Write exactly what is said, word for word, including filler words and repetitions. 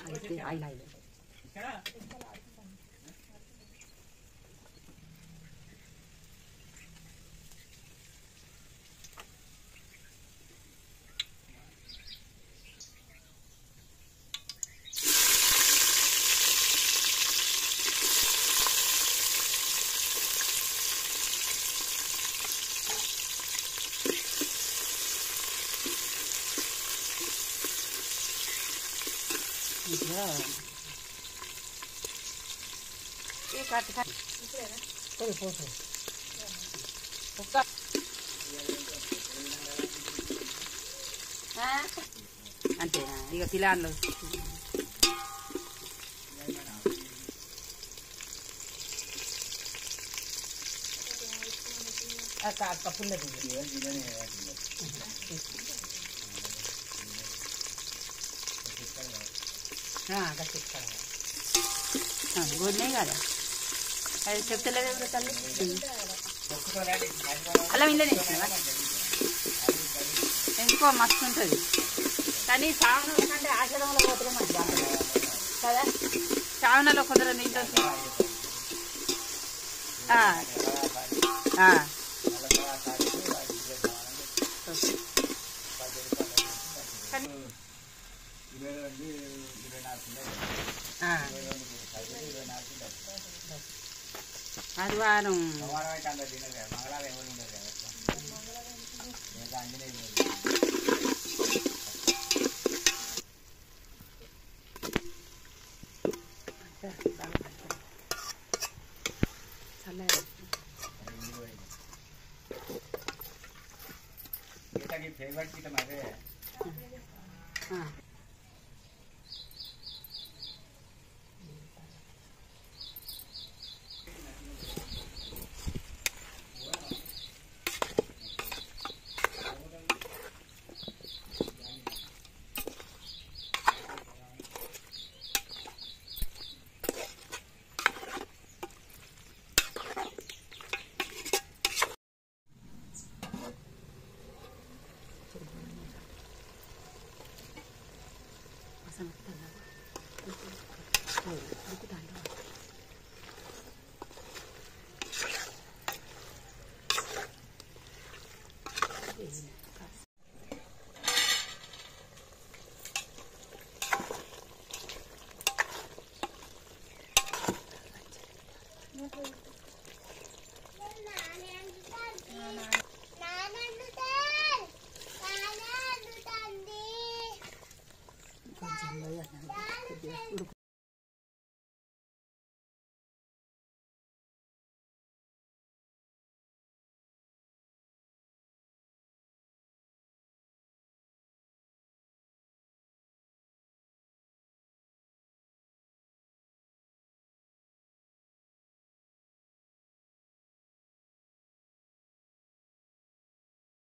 oil oil ये काट काट कोई फोटो उसका हाँ अंते इक तिलान लो आ काट का फुल दे हाँ कच्चे का हाँ गोल नहीं गाड़ा अरे చెప్తే లేదు తల్లి అలా ఇందనే ఇంకో మస్తు ఉంటుంది కానీ సావనలో కంటే ఆశ్రమంలో పోతే మంచి కదా సావనలో కొందరు నీళ్ళు ఆదివారం फेवरेट की तुम्हारे हाँ